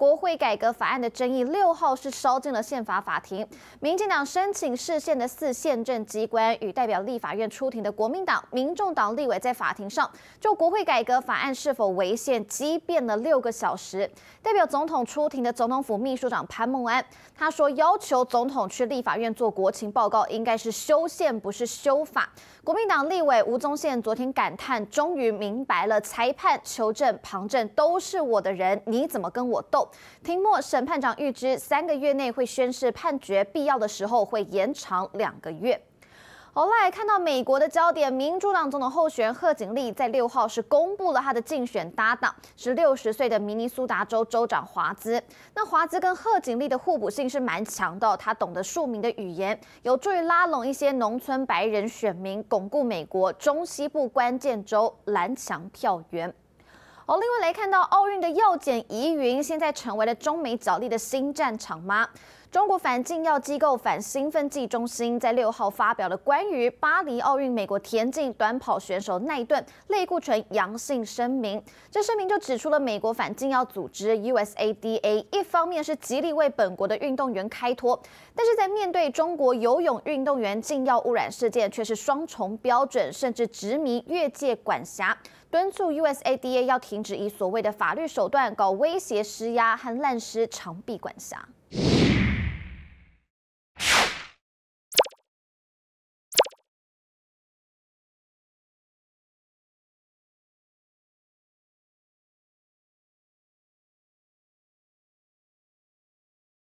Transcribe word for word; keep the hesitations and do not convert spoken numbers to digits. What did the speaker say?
国会改革法案的争议，六号是烧进了宪法法庭。民进党申请释宪的四宪政机关与代表立法院出庭的国民党、民众党立委在法庭上就国会改革法案是否违宪激辩了六个小时。代表总统出庭的总统府秘书长潘孟安，他说要求总统去立法院做国情报告，应该是修宪，不是修法。国民党立委吴宗宪昨天感叹，终于明白了，裁判、求证、旁证都是我的人，你怎么跟我斗？庭末审判长预知三个月内会宣示判决，必要的时候会延长两个月。好，来看到美国的焦点，民主党总统候选人贺锦丽在六号是公布了他的竞选搭档，是六十岁的明尼苏达州州长华兹。那华兹跟贺锦丽的互补性是蛮强的，他懂得庶民的语言，有助于拉拢一些农村白人选民，巩固美国中西部关键州蓝墙票源。哦，另外来看到奥运的药检疑云，现在成为了中美角力的新战场吗？中国反禁药机构反兴奋剂中心在六号发表了关于巴黎奥运美国田径短跑选手奈顿类固醇阳性声明。这声明就指出了美国反禁药组织 U S A D A 一方面是极力为本国的运动员开脱，但是在面对中国游泳运动员禁药污染事件，却是双重标准，甚至执迷越界管辖。敦促 U S A D A 要停止以所谓的法律手段搞威胁、施压和滥施长臂管辖。